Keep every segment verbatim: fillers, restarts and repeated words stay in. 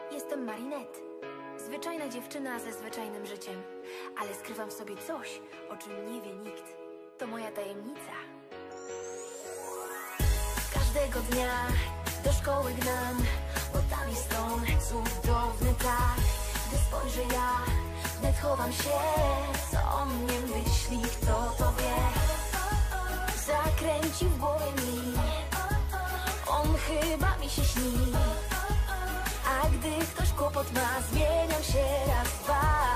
Jestem Marinette. Zwyczajna dziewczyna ze zwyczajnym życiem, ale skrywam w sobie coś, o czym nie wie nikt. To moja tajemnica. Każdego dnia do szkoły gnam, bo tam jest on cudowny tak. Gdy spojrzę ja, wnet chowam się. Co on mnie myśli, kto to wie? Zakręci w głowie mi, on chyba mi się śni. A gdy ktoś kłopot ma, zmieniam się raz, dwa.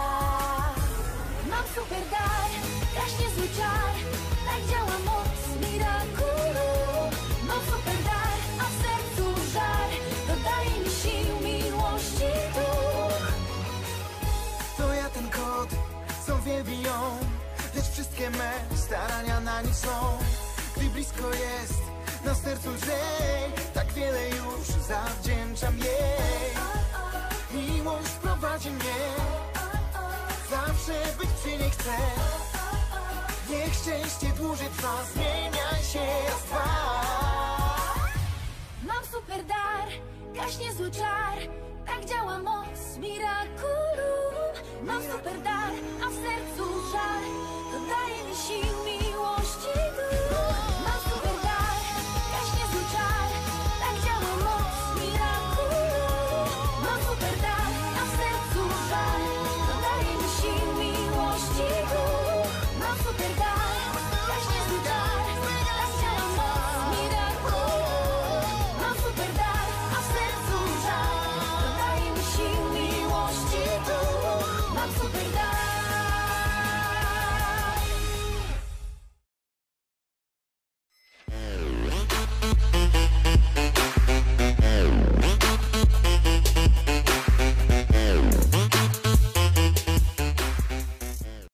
Mam super dar, gaśnie zły czar, tak działa moc Mirakulu. Mam super dar, a w sercu żar, dodaje mi sił, miłości duch. To ja ten kot, co wielbi ją, lecz wszystkie me starania na nic są. Gdy blisko jest, na sercu lżej, tak wiele już zawdzięczam jej. Miłość prowadzi mnie, zawsze być przy niej chcę. Niech szczęście dłużej trwa, zmienia się raz, dwa. Mam super dar, gaśnie zły czar, tak działa moc Mirakulu. Mam super dar, a w sercu żar, dodaje mi sił, mi